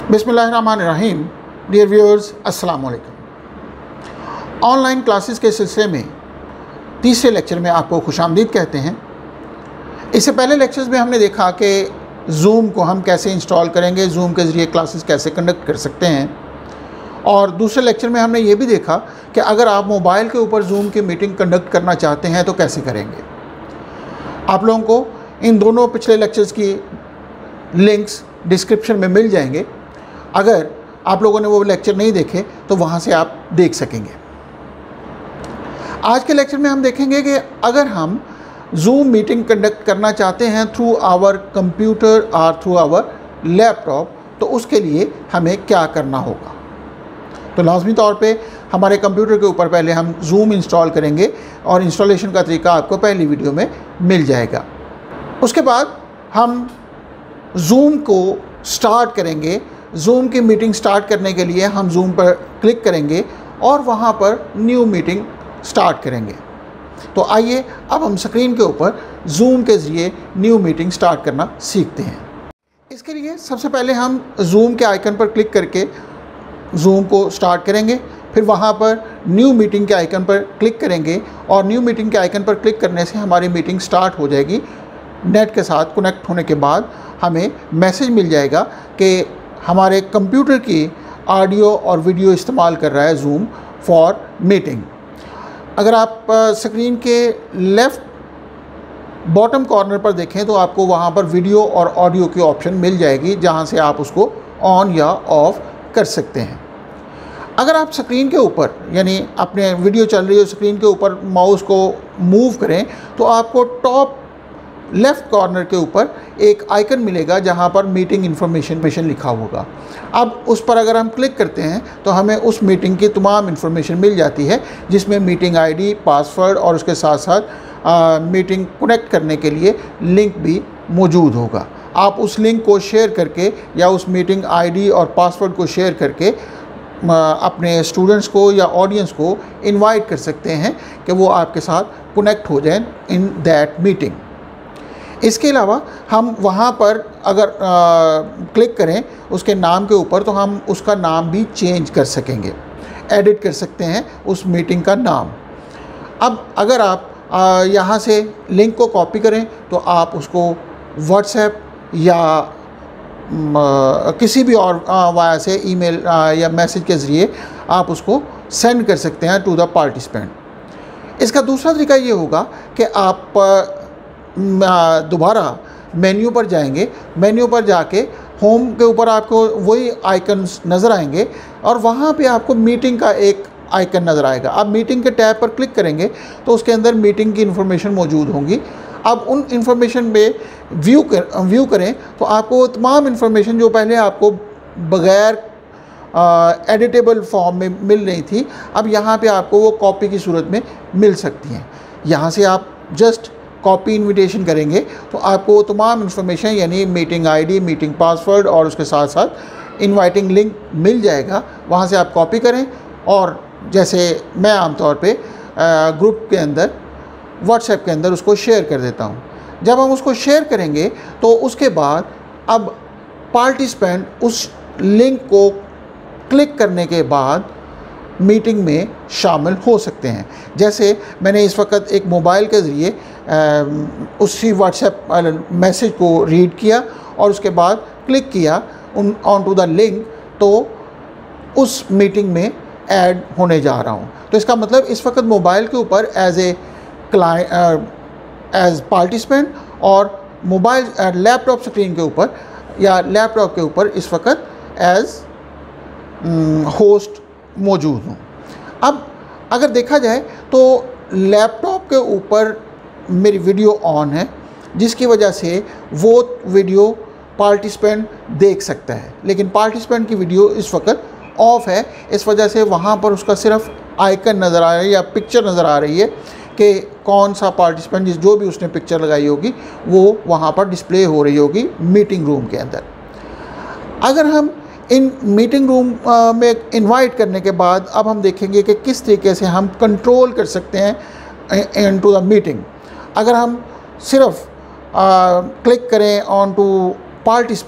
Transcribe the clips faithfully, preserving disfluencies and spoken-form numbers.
बिस्मिल्लाहिर्रहमानिर्रहीम। Dear viewers, अस्सलाम वालेकुम। ऑनलाइन क्लासेस के सिलसिले में तीसरे लेक्चर में आपको खुशामदीद कहते हैं। इससे पहले लेक्चर्स में हमने देखा कि जूम को हम कैसे इंस्टॉल करेंगे, जूम के ज़रिए क्लासेस कैसे कंडक्ट कर सकते हैं, और दूसरे लेक्चर में हमने ये भी देखा कि अगर आप मोबाइल के ऊपर जूम की मीटिंग कंडक्ट करना चाहते हैं तो कैसे करेंगे। आप लोगों को इन दोनों पिछले लेक्चर्स की लिंक्स डिस्क्रिप्शन में मिल जाएंगे। अगर आप लोगों ने वो लेक्चर नहीं देखे तो वहाँ से आप देख सकेंगे। आज के लेक्चर में हम देखेंगे कि अगर हम जूम मीटिंग कंडक्ट करना चाहते हैं थ्रू आवर कंप्यूटर और थ्रू आवर लैपटॉप, तो उसके लिए हमें क्या करना होगा। तो लाजमी तौर पे हमारे कंप्यूटर के ऊपर पहले हम जूम इंस्टॉल करेंगे और इंस्टॉलेशन का तरीका आपको पहली वीडियो में मिल जाएगा। उसके बाद हम जूम को स्टार्ट करेंगे। जूम की मीटिंग स्टार्ट करने के लिए हम जूम पर क्लिक करेंगे और वहाँ पर न्यू मीटिंग स्टार्ट करेंगे। तो आइए अब हम स्क्रीन के ऊपर जूम के ज़रिए न्यू मीटिंग स्टार्ट करना सीखते हैं। इसके लिए सबसे पहले हम जूम के आइकन पर क्लिक करके जूम को स्टार्ट करेंगे। फिर वहाँ पर न्यू मीटिंग के आइकन पर क्लिक करेंगे और न्यू मीटिंग के आइकन पर क्लिक करने से हमारी मीटिंग स्टार्ट हो जाएगी। नेट के साथ कनेक्ट होने के बाद हमें मैसेज मिल जाएगा कि हमारे कंप्यूटर की ऑडियो और वीडियो इस्तेमाल कर रहा है जूम फॉर मीटिंग। अगर आप स्क्रीन के लेफ़्ट बॉटम कॉर्नर पर देखें तो आपको वहाँ पर वीडियो और ऑडियो की ऑप्शन मिल जाएगी, जहाँ से आप उसको ऑन या ऑफ़ कर सकते हैं। अगर आप स्क्रीन के ऊपर यानी अपने वीडियो चल रही हो स्क्रीन के ऊपर माउस को मूव करें तो आपको टॉप लेफ़्ट कॉर्नर के ऊपर एक आइकन मिलेगा जहां पर मीटिंग इन्फॉर्मेशन लिखा होगा। अब उस पर अगर हम क्लिक करते हैं तो हमें उस मीटिंग की तमाम इन्फॉर्मेशन मिल जाती है, जिसमें मीटिंग आईडी, पासवर्ड और उसके साथ साथ मीटिंग कनेक्ट करने के लिए लिंक भी मौजूद होगा। आप उस लिंक को शेयर करके या उस मीटिंग आईडी और पासवर्ड को शेयर करके अपने स्टूडेंट्स को या ऑडियंस को इनवाइट कर सकते हैं कि वो आपके साथ कनेक्ट हो जाएं इन दैट मीटिंग। इसके अलावा हम वहाँ पर अगर आ, क्लिक करें उसके नाम के ऊपर तो हम उसका नाम भी चेंज कर सकेंगे, एडिट कर सकते हैं उस मीटिंग का नाम। अब अगर आप यहाँ से लिंक को कॉपी करें तो आप उसको व्हाट्सएप या आ, किसी भी और वाया से ईमेल या मैसेज के ज़रिए आप उसको सेंड कर सकते हैं टू द पार्टिसिपेंट। इसका दूसरा तरीका ये होगा कि आप दोबारा मेन्यू पर जाएंगे। मेन्यू पर जाके होम के ऊपर आपको वही आइकन्स नज़र आएंगे और वहाँ पे आपको मीटिंग का एक आइकन नज़र आएगा। आप मीटिंग के टैब पर क्लिक करेंगे तो उसके अंदर मीटिंग की इन्फॉर्मेशन मौजूद होंगी। अब उन इन्फॉर्मेशन पे व्यू कर व्यू करें तो आपको तमाम इन्फॉर्मेशन जो पहले आपको बग़ैर एडिटेबल फॉर्म में मिल रही थी, अब यहाँ पे आपको वो कॉपी की सूरत में मिल सकती हैं। यहाँ से आप जस्ट कॉपी इनविटेशन करेंगे तो आपको तमाम इन्फॉर्मेशन यानी मीटिंग आईडी, मीटिंग पासवर्ड और उसके साथ साथ इनवाइटिंग लिंक मिल जाएगा। वहाँ से आप कॉपी करें और जैसे मैं आमतौर पे ग्रुप के अंदर व्हाट्सएप के अंदर उसको शेयर कर देता हूँ। जब हम उसको शेयर करेंगे तो उसके बाद अब पार्टिसिपेंट उस लिंक को क्लिक करने के बाद मीटिंग में शामिल हो सकते हैं। जैसे मैंने इस वक्त एक मोबाइल के ज़रिए उसी व्हाट्सएप मैसेज को रीड किया और उसके बाद क्लिक किया उन ऑन टू द लिंक, तो उस मीटिंग में ऐड होने जा रहा हूँ। तो इसका मतलब इस वक्त मोबाइल के ऊपर as a client as participant और मोबाइल लैपटॉप स्क्रीन के ऊपर या लैपटॉप के ऊपर इस वक्त एज होस्ट मौजूद हूँ। अब अगर देखा जाए तो लैपटॉप के ऊपर मेरी वीडियो ऑन है, जिसकी वजह से वो वीडियो पार्टिसिपेंट देख सकता है, लेकिन पार्टिसिपेंट की वीडियो इस वक्त ऑफ है। इस वजह से वहाँ पर उसका सिर्फ आइकन नज़र आ रहा है या पिक्चर नज़र आ रही है कि कौन सा पार्टिसिपेंट जिस जो भी उसने पिक्चर लगाई होगी वो वहाँ पर डिस्प्ले हो रही होगी मीटिंग रूम के अंदर। अगर हम इन मीटिंग रूम में इनवाइट करने के बाद अब हम देखेंगे कि किस तरीके से हम कंट्रोल कर सकते हैं इन टू द मीटिंग। अगर हम सिर्फ क्लिक करें ऑन टू पार्टिसिपेंट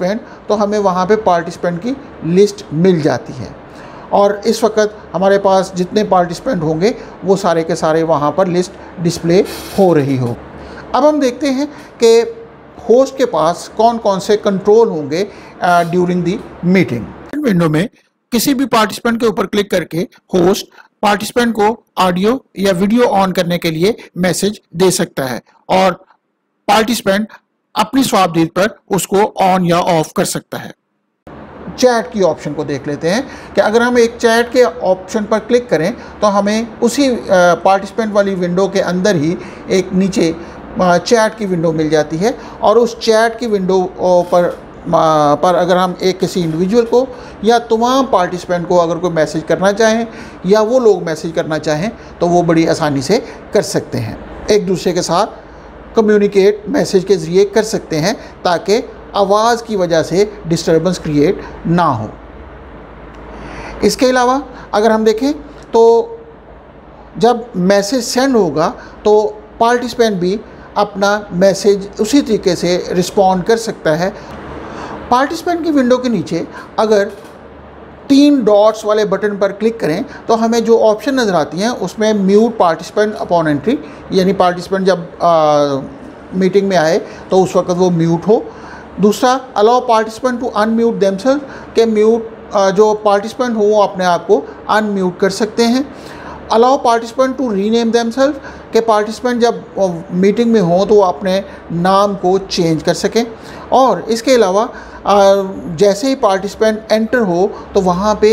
तो हमें वहाँ पे पार्टिसिपेंट की लिस्ट मिल जाती है और इस वक्त हमारे पास जितने पार्टिसिपेंट होंगे वो सारे के सारे वहाँ पर लिस्ट डिस्प्ले हो रही हो। अब हम देखते हैं कि होस्ट के पास कौन कौन से कंट्रोल होंगे ड्यूरिंग दी मीटिंग। विंडो में किसी भी पार्टिसिपेंट के ऊपर क्लिक करके होस्ट पार्टिसिपेंट को ऑडियो या वीडियो ऑन करने के लिए मैसेज दे सकता है और पार्टिसिपेंट अपनी स्वाबदीद पर उसको ऑन या ऑफ कर सकता है। चैट की ऑप्शन को देख लेते हैं कि अगर हम एक चैट के ऑप्शन पर क्लिक करें तो हमें उसी पार्टिसिपेंट वाली विंडो के अंदर ही एक नीचे चैट की विंडो मिल जाती है और उस चैट की विंडो पर पर अगर हम एक किसी इंडिविजुअल को या तमाम पार्टिसिपेंट को अगर कोई मैसेज करना चाहें या वो लोग मैसेज करना चाहें तो वो बड़ी आसानी से कर सकते हैं, एक दूसरे के साथ कम्युनिकेट मैसेज के ज़रिए कर सकते हैं ताकि आवाज़ की वजह से डिस्टर्बेंस क्रिएट ना हो। इसके अलावा अगर हम देखें तो जब मैसेज सेंड होगा तो पार्टिसिपेंट भी अपना मैसेज उसी तरीके से रिस्पॉन्ड कर सकता है। पार्टिसिपेंट की विंडो के नीचे अगर तीन डॉट्स वाले बटन पर क्लिक करें तो हमें जो ऑप्शन नज़र आती हैं उसमें म्यूट पार्टिसिपेंट अपॉन एंट्री, यानी पार्टिसिपेंट जब आ, मीटिंग में आए तो उस वक्त वो म्यूट हो। दूसरा allow participant to unmute themselves, के म्यूट जो पार्टिसिपेंट हो वो अपने आप को अनम्यूट कर सकते हैं। Allow participant to rename themselves, के पार्टिसिपेंट जब मीटिंग में हों तो वो अपने नाम को चेंज कर सकें। और इसके अलावा जैसे ही पार्टिसिपेंट एंटर हो तो वहाँ पे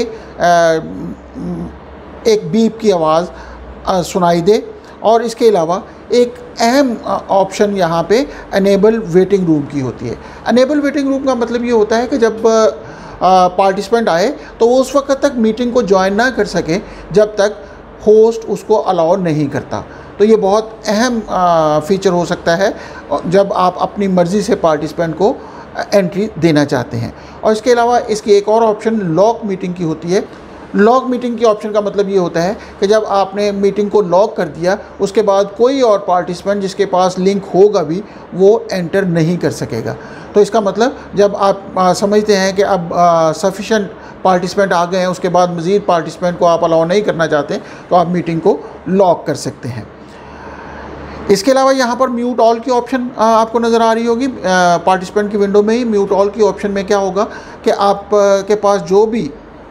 एक बीप की आवाज़ सुनाई दे। और इसके अलावा एक अहम ऑप्शन यहाँ पे अनेबल वेटिंग रूम की होती है। अनेबल वेटिंग रूम का मतलब ये होता है कि जब पार्टिसिपेंट आए तो वो उस वक्त तक मीटिंग को ज्वाइन ना कर सके जब तक होस्ट उसको अलाउ नहीं करता। तो ये बहुत अहम फीचर हो सकता है जब आप अपनी मर्ज़ी से पार्टिसिपेंट को एंट्री देना चाहते हैं। और इसके अलावा इसकी एक और ऑप्शन लॉक मीटिंग की होती है। लॉक मीटिंग की ऑप्शन का मतलब ये होता है कि जब आपने मीटिंग को लॉक कर दिया उसके बाद कोई और पार्टिसिपेंट जिसके पास लिंक होगा भी वो एंटर नहीं कर सकेगा। तो इसका मतलब जब आप आ, समझते हैं कि अब सफिशेंट पार्टिसिपेंट आ गए हैं उसके बाद मज़ीद पार्टिसिपेंट को आप अलाउ नहीं करना चाहते तो आप मीटिंग को लॉक कर सकते हैं। इसके अलावा यहाँ पर म्यूट ऑल की ऑप्शन आपको नज़र आ रही होगी। पार्टिसिपेंट की विंडो में ही म्यूट ऑल की ऑप्शन में क्या होगा कि आप के पास जो भी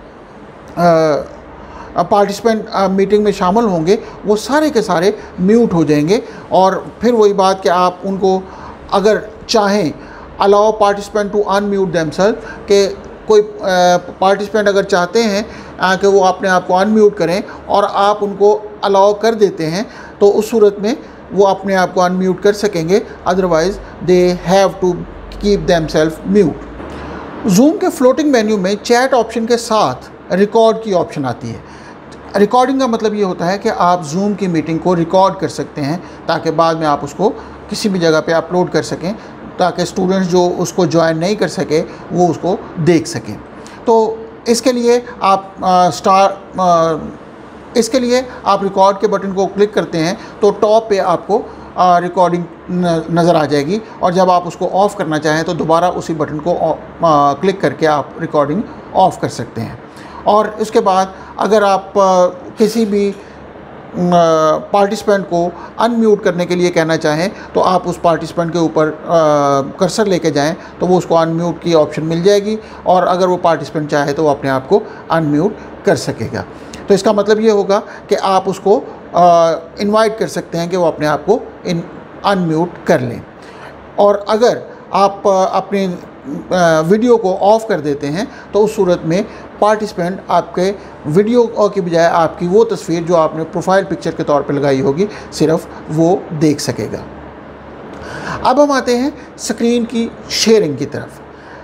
पार्टिसिपेंट मीटिंग में शामिल होंगे वो सारे के सारे म्यूट हो जाएंगे। और फिर वही बात कि आप उनको अगर चाहें allow participant to unmute themselves, के कोई पार्टिसिपेंट अगर चाहते हैं कि वो अपने आप को अनम्यूट करें और आप उनको अलाउ कर देते हैं तो उस सूरत में वो अपने आप को अनम्यूट कर सकेंगे, otherwise they have to keep themselves mute. Zoom के फ्लोटिंग मेन्यू में चैट ऑप्शन के साथ रिकॉर्ड की ऑप्शन आती है। रिकॉर्डिंग का मतलब ये होता है कि आप जूम की मीटिंग को रिकॉर्ड कर सकते हैं ताकि बाद में आप उसको किसी भी जगह पे अपलोड कर सकें ताकि स्टूडेंट्स जो उसको ज्वाइन नहीं कर सके वो उसको देख सकें। तो इसके लिए आप आ, स्टार आ, इसके लिए आप रिकॉर्ड के बटन को क्लिक करते हैं तो टॉप पे आपको रिकॉर्डिंग नज़र आ जाएगी और जब आप उसको ऑफ़ करना चाहें तो दोबारा उसी बटन को आ, क्लिक करके आप रिकॉर्डिंग ऑफ़ कर सकते हैं। और उसके बाद अगर आप आ, किसी भी पार्टिसिपेंट को अनम्यूट करने के लिए कहना चाहें तो आप उस पार्टिसिपेंट के ऊपर कर्सर लेके जाएं तो वो उसको अनम्यूट की ऑप्शन मिल जाएगी और अगर वो पार्टिसिपेंट चाहे तो वो अपने आप को अनम्यूट कर सकेगा। तो इसका मतलब ये होगा कि आप उसको इनवाइट कर सकते हैं कि वो अपने आप को इन अनम्यूट कर लें। और अगर आप अपने वीडियो को ऑफ़ कर देते हैं तो उस सूरत में पार्टिसिपेंट आपके वीडियो की बजाय आपकी वो तस्वीर जो आपने प्रोफाइल पिक्चर के तौर पे लगाई होगी सिर्फ वो देख सकेगा। अब हम आते हैं स्क्रीन की शेयरिंग की तरफ।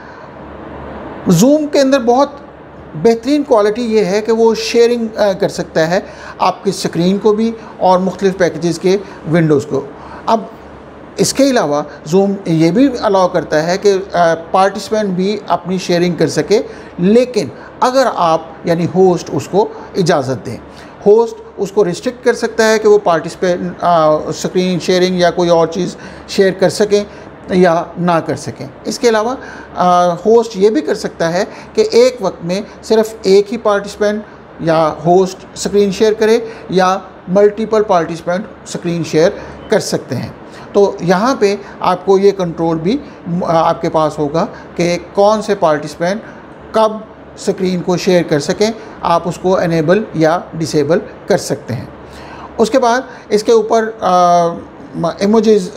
जूम के अंदर बहुत बेहतरीन क्वालिटी ये है कि वो शेयरिंग कर सकता है आपकी स्क्रीन को भी और मुख्तलिफ़ पैकेजेस के विंडोज़ को। अब इसके अलावा जूम ये भी अलाउ करता है कि पार्टिसिपेंट भी अपनी शेयरिंग कर सके, लेकिन अगर आप यानी होस्ट उसको इजाज़त दें। होस्ट उसको रिस्ट्रिक्ट कर सकता है कि वो पार्टिसिपेंट स्क्रीन शेयरिंग या कोई और चीज़ शेयर कर सकें या ना कर सकें। इसके अलावा होस्ट ये भी कर सकता है कि एक वक्त में सिर्फ एक ही पार्टिसिपेंट या होस्ट स्क्रीन शेयर करे या मल्टीपल पार्टिसिपेंट स्क्रीन शेयर कर सकते हैं। तो यहाँ पे आपको ये कंट्रोल भी आपके पास होगा कि कौन से पार्टिसिपेंट कब स्क्रीन को शेयर कर सकें, आप उसको एनेबल या डिसेबल कर सकते हैं। उसके बाद इसके ऊपर इमोजीज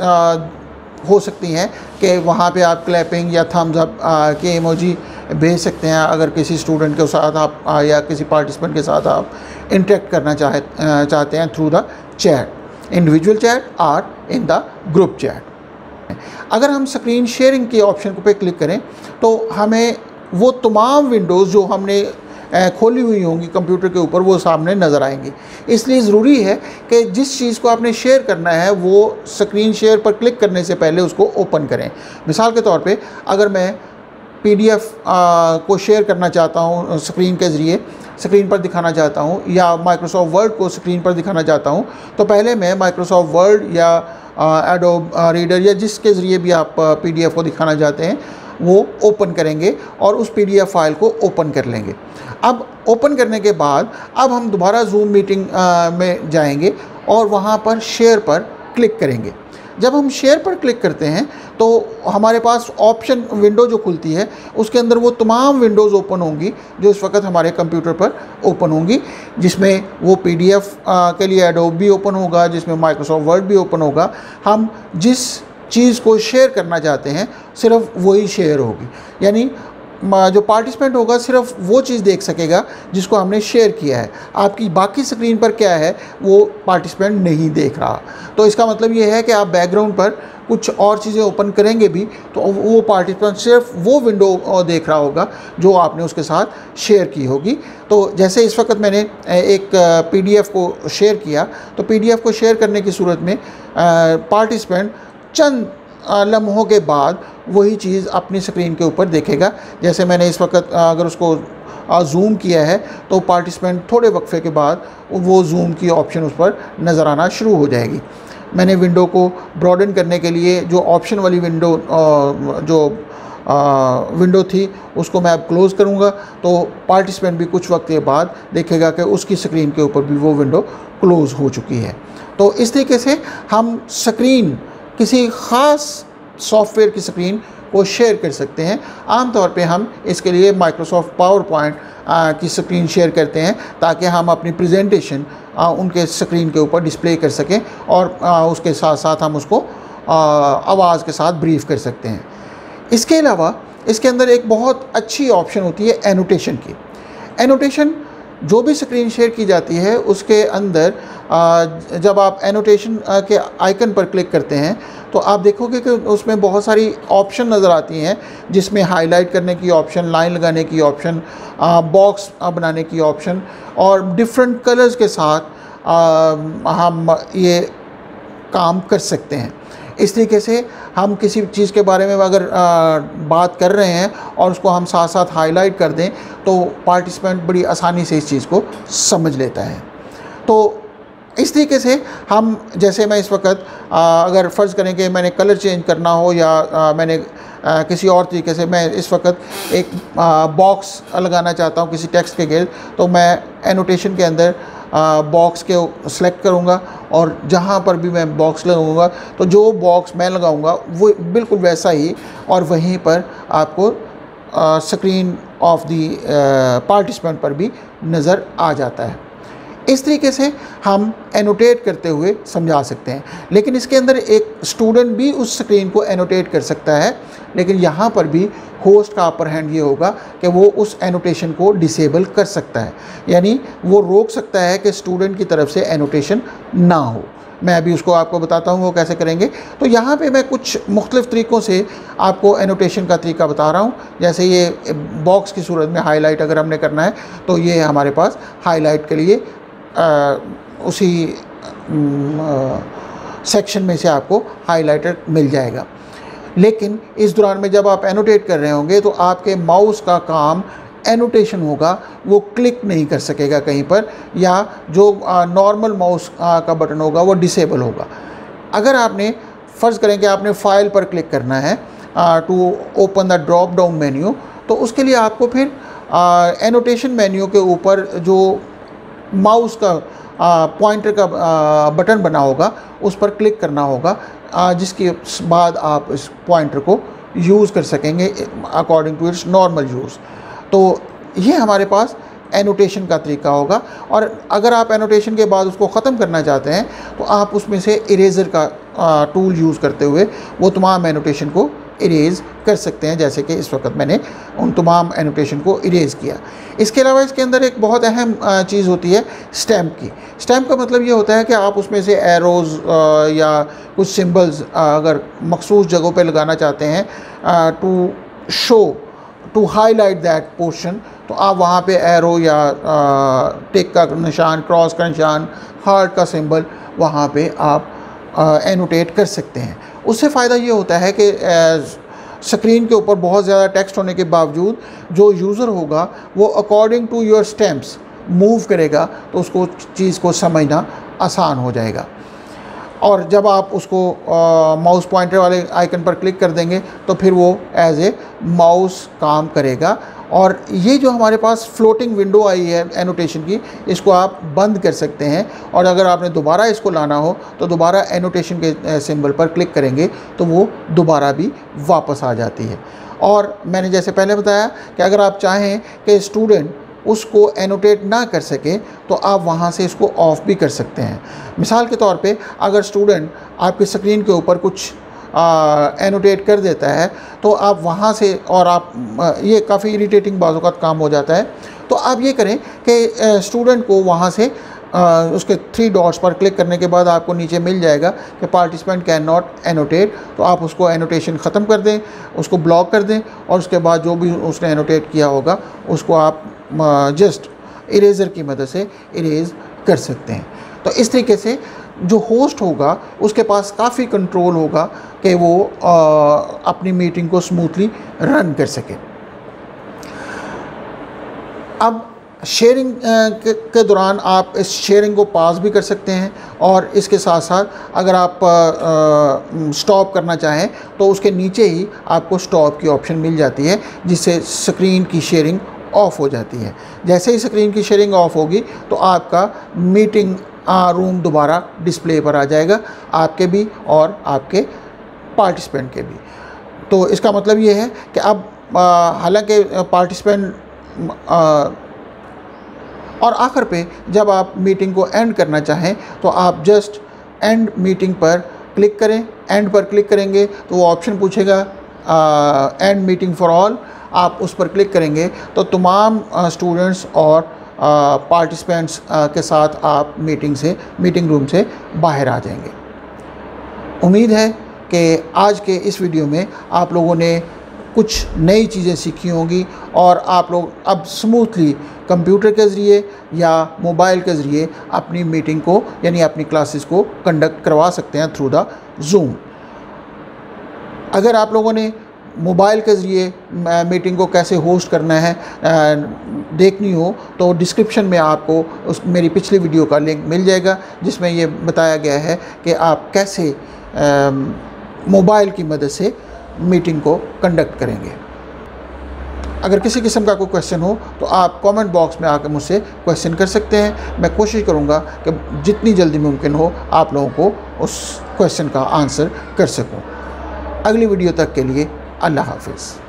हो सकती हैं कि वहाँ पे आप क्लैपिंग या थम्स अप के इमोजी भेज सकते हैं अगर किसी स्टूडेंट के साथ आप आ, या किसी पार्टिसिपेंट के साथ आप इंटरेक्ट करना चाहे चाहते हैं through the chat, individual chat और इन द ग्रुप चैट। अगर हम स्क्रीन शेयरिंग के ऑप्शन पे क्लिक करें तो हमें वो तमाम विंडोज़ जो हमने खोली हुई होंगी कंप्यूटर के ऊपर वो सामने नज़र आएंगी। इसलिए ज़रूरी है कि जिस चीज़ को आपने शेयर करना है वो स्क्रीन शेयर पर क्लिक करने से पहले उसको ओपन करें। मिसाल के तौर पे अगर मैं पीडीएफ को शेयर करना चाहता हूँ, स्क्रीन के ज़रिए स्क्रीन पर दिखाना चाहता हूँ, या माइक्रोसॉफ्ट वर्ड को स्क्रीन पर दिखाना चाहता हूँ, तो पहले मैं माइक्रोसॉफ्ट वर्ड या एडोब रीडर या जिसके ज़रिए भी आप पीडीएफ को दिखाना चाहते हैं वो ओपन करेंगे और उस पीडीएफ फाइल को ओपन कर लेंगे। अब ओपन करने के बाद अब हम दोबारा जूम मीटिंग में जाएंगे और वहाँ पर शेयर पर क्लिक करेंगे। जब हम शेयर पर क्लिक करते हैं तो हमारे पास ऑप्शन विंडो जो खुलती है उसके अंदर वो तमाम विंडोज़ ओपन होंगी जो इस वक्त हमारे कंप्यूटर पर ओपन होंगी, जिसमें वो पीडीएफ के लिए एडोब भी ओपन होगा, जिसमें माइक्रोसॉफ्ट वर्ड भी ओपन होगा। हम जिस चीज़ को शेयर करना चाहते हैं सिर्फ वही शेयर होगी, यानी जो पार्टिसिपेंट होगा सिर्फ वो चीज़ देख सकेगा जिसको हमने शेयर किया है। आपकी बाकी स्क्रीन पर क्या है वो पार्टिसिपेंट नहीं देख रहा। तो इसका मतलब ये है कि आप बैकग्राउंड पर कुछ और चीज़ें ओपन करेंगे भी तो वो पार्टिसिपेंट सिर्फ वो विंडो देख रहा होगा जो आपने उसके साथ शेयर की होगी। तो जैसे इस वक्त मैंने एक पीडीएफ को शेयर किया, तो पीडीएफ को शेयर करने की सूरत में पार्टिसिपेंट चंद लम्हों के बाद वही चीज़ अपनी स्क्रीन के ऊपर देखेगा। जैसे मैंने इस वक्त अगर उसको जूम किया है तो पार्टिसिपेंट थोड़े वक्फे के बाद वो जूम की ऑप्शन उस पर नज़र आना शुरू हो जाएगी। मैंने विंडो को ब्रॉडन करने के लिए जो ऑप्शन वाली विंडो जो विंडो थी उसको मैं अब क्लोज़ करूँगा तो पार्टिसिपेंट भी कुछ वक्त के बाद देखेगा कि उसकी स्क्रीन के ऊपर भी वो विंडो क्लोज़ हो चुकी है। तो इस तरीके से हम स्क्रीन किसी ख़ास सॉफ्टवेयर की स्क्रीन को शेयर कर सकते हैं। आमतौर पे हम इसके लिए माइक्रोसॉफ्ट पावर पॉइंट की स्क्रीन शेयर करते हैं ताकि हम अपनी प्रेजेंटेशन उनके स्क्रीन के ऊपर डिस्प्ले कर सकें और आ, उसके साथ साथ हम उसको आवाज़ के साथ ब्रीफ कर सकते हैं। इसके अलावा इसके अंदर एक बहुत अच्छी ऑप्शन होती है एनोटेशन की। एनोटेशन जो भी स्क्रीन शेयर की जाती है उसके अंदर जब आप एनोटेशन के आइकन पर क्लिक करते हैं तो आप देखोगे कि उसमें बहुत सारी ऑप्शन नज़र आती हैं, जिसमें हाईलाइट करने की ऑप्शन, लाइन लगाने की ऑप्शन, बॉक्स बनाने की ऑप्शन और डिफरेंट कलर्स के साथ हम ये काम कर सकते हैं। इस तरीके से हम किसी चीज़ के बारे में अगर आ, बात कर रहे हैं और उसको हम साथ साथ हाईलाइट कर दें तो पार्टिसिपेंट बड़ी आसानी से इस चीज़ को समझ लेता है। तो इस तरीके से हम, जैसे मैं इस वक्त आ, अगर फ़र्ज़ करें कि मैंने कलर चेंज करना हो या आ, मैंने आ, किसी और तरीके से मैं इस वक्त एक आ, बॉक्स लगाना चाहता हूँ किसी टेक्स्ट के गिर्द, तो मैं एनोटेशन के अंदर बॉक्स के सेलेक्ट करूँगा और जहाँ पर भी मैं बॉक्स लगाऊँगा तो जो बॉक्स मैं लगाऊँगा वो बिल्कुल वैसा ही और वहीं पर आपको स्क्रीन ऑफ दी पार्टिसिपेंट पर भी नज़र आ जाता है। इस तरीके से हम एनोटेट करते हुए समझा सकते हैं। लेकिन इसके अंदर एक स्टूडेंट भी उस स्क्रीन को एनोटेट कर सकता है, लेकिन यहाँ पर भी होस्ट का अपर हैंड ये होगा कि वो उस एनोटेशन को डिसेबल कर सकता है, यानी वो रोक सकता है कि स्टूडेंट की तरफ से एनोटेशन ना हो। मैं अभी उसको आपको बताता हूँ वो कैसे करेंगे। तो यहाँ पे मैं कुछ मुख्तलिफ़ तरीक़ों से आपको एनोटेशन का तरीका बता रहा हूँ। जैसे ये बॉक्स की सूरत में हाईलाइट अगर हमने करना है तो ये हमारे पास हाईलाइट के लिए आ, उसी सेक्शन में से आपको हाईलाइटर मिल जाएगा। लेकिन इस दौरान में जब आप एनोटेट कर रहे होंगे तो आपके माउस का काम एनोटेशन होगा, वो क्लिक नहीं कर सकेगा कहीं पर, या जो नॉर्मल माउस का बटन होगा वो डिसेबल होगा। अगर आपने फ़र्ज़ करें कि आपने फ़ाइल पर क्लिक करना है to open the drop down menu, तो उसके लिए आपको फिर एनोटेशन मेन्यू के ऊपर जो माउस का पॉइंटर का बटन बना होगा उस पर क्लिक करना होगा, आ, जिसके बाद आप इस पॉइंटर को यूज़ कर सकेंगे according to its normal use. तो ये हमारे पास एनोटेशन का तरीका होगा। और अगर आप एनोटेशन के बाद उसको ख़त्म करना चाहते हैं तो आप उसमें से इरेज़र का आ, टूल यूज़ करते हुए वो तमाम एनोटेशन को इरेज़ कर सकते हैं, जैसे कि इस वक्त मैंने उन तमाम एनोटेशन को इरेज़ किया। इसके अलावा इसके अंदर एक बहुत अहम चीज़ होती है स्टैम्प की। स्टैम्प का मतलब ये होता है कि आप उसमें से एरोज़ या कुछ सिंबल्स अगर मखसूस जगहों पे लगाना चाहते हैं to show to highlight that portion, तो आप वहाँ पे एरो या टिक का निशान, क्रॉस का निशान, हार्ट का सिंबल वहाँ पे आप एनोटेट कर सकते हैं। उससे फ़ायदा ये होता है कि स्क्रीन के ऊपर बहुत ज़्यादा टेक्स्ट होने के बावजूद जो यूज़र होगा वो according to your stamps move करेगा, तो उसको चीज़ को समझना आसान हो जाएगा। और जब आप उसको माउस पॉइंटर वाले आइकन पर क्लिक कर देंगे तो फिर वो एज ए माउस काम करेगा। और ये जो हमारे पास फ्लोटिंग विंडो आई है एनोटेशन की, इसको आप बंद कर सकते हैं, और अगर आपने दोबारा इसको लाना हो तो दोबारा एनोटेशन के सिंबल पर क्लिक करेंगे तो वो दोबारा भी वापस आ जाती है। और मैंने जैसे पहले बताया कि अगर आप चाहें कि स्टूडेंट उसको एनोटेट ना कर सके तो आप वहाँ से इसको ऑफ़ भी कर सकते हैं। मिसाल के तौर पे अगर स्टूडेंट आपकी स्क्रीन के ऊपर कुछ एनोटेट कर देता है तो आप वहाँ से, और आप आ, ये काफ़ी इरिटेटिंग बाज़ों का काम हो जाता है, तो आप ये करें कि स्टूडेंट को वहाँ से आ, उसके थ्री डॉट्स पर क्लिक करने के बाद आपको नीचे मिल जाएगा कि पार्टिसिपेंट कैन नॉट एनोटेट, तो आप उसको एनोटेशन ख़त्म कर दें, उसको ब्लॉक कर दें, और उसके बाद जो भी उसने एनोटेट किया होगा उसको आप जस्ट इरेज़र की मदद से इरेज़ कर सकते हैं। तो इस तरीके से जो होस्ट होगा उसके पास काफ़ी कंट्रोल होगा कि वो आ, अपनी मीटिंग को स्मूथली रन कर सके। अब शेयरिंग के दौरान आप इस शेयरिंग को पास भी कर सकते हैं, और इसके साथ साथ अगर आप स्टॉप करना चाहें तो उसके नीचे ही आपको स्टॉप की ऑप्शन मिल जाती है, जिससे स्क्रीन की शेयरिंग ऑफ़ हो जाती है। जैसे ही स्क्रीन की शेयरिंग ऑफ़ होगी तो आपका मीटिंग रूम दोबारा डिस्प्ले पर आ जाएगा, आपके भी और आपके पार्टिसिपेंट के भी। तो इसका मतलब ये है कि अब हालांकि पार्टिसिपेंट, और आखिर पे जब आप मीटिंग को एंड करना चाहें तो आप जस्ट एंड मीटिंग पर क्लिक करें। एंड पर क्लिक करेंगे तो वो ऑप्शन पूछेगा एंड मीटिंग फॉर ऑल, आप उस पर क्लिक करेंगे तो तमाम स्टूडेंट्स और पार्टिसिपेंट्स के साथ आप मीटिंग से मीटिंग रूम से बाहर आ जाएंगे। उम्मीद है कि आज के इस वीडियो में आप लोगों ने कुछ नई चीज़ें सीखी होंगी, और आप लोग अब स्मूथली कंप्यूटर के ज़रिए या मोबाइल के ज़रिए अपनी मीटिंग को यानी अपनी क्लासेस को कंडक्ट करवा सकते हैं थ्रू द जूम। अगर आप लोगों ने मोबाइल के ज़रिए मीटिंग को कैसे होस्ट करना है देखनी हो तो डिस्क्रिप्शन में आपको उस मेरी पिछली वीडियो का लिंक मिल जाएगा, जिसमें ये बताया गया है कि आप कैसे मोबाइल की मदद से मीटिंग को कंडक्ट करेंगे। अगर किसी किस्म का कोई क्वेश्चन हो तो आप कमेंट बॉक्स में आकर मुझसे क्वेश्चन कर सकते हैं। मैं कोशिश करूँगा कि जितनी जल्दी मुमकिन हो आप लोगों को उस क्वेश्चन का आंसर कर सकूँ। अगली वीडियो तक के लिए अल्लाह हाफिज़।